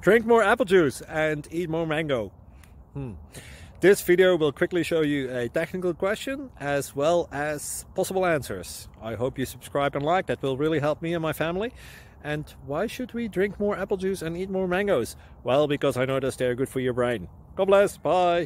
Drink more apple juice and eat more mango. This video will quickly show you a technical question as well as possible answers. I hope you subscribe and like, that will really help me and my family. And why should we drink more apple juice and eat more mangoes? Well, because I noticed they're good for your brain. God bless, bye!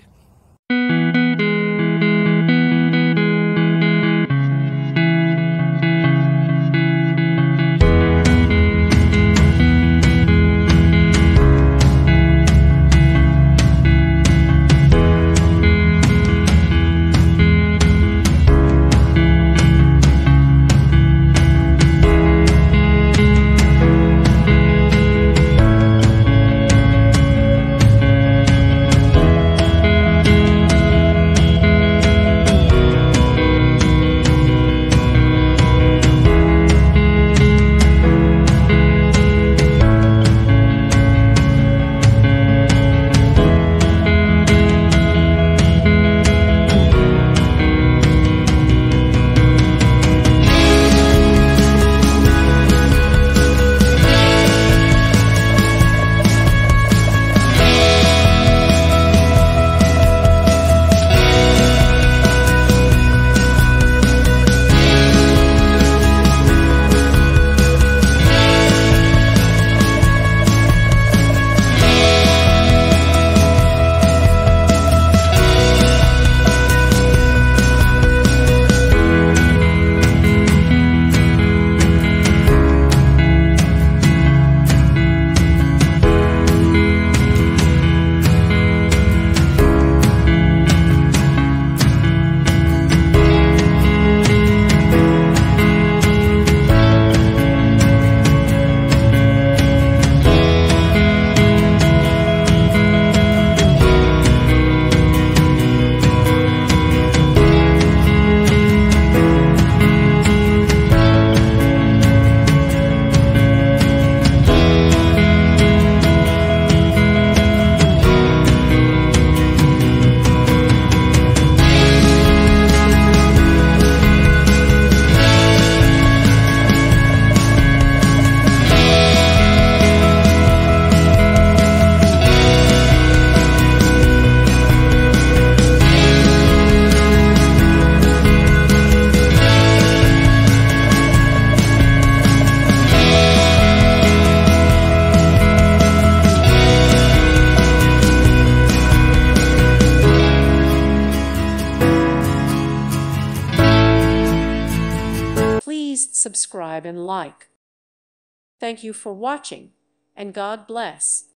Please subscribe and like. Thank you for watching, and God bless.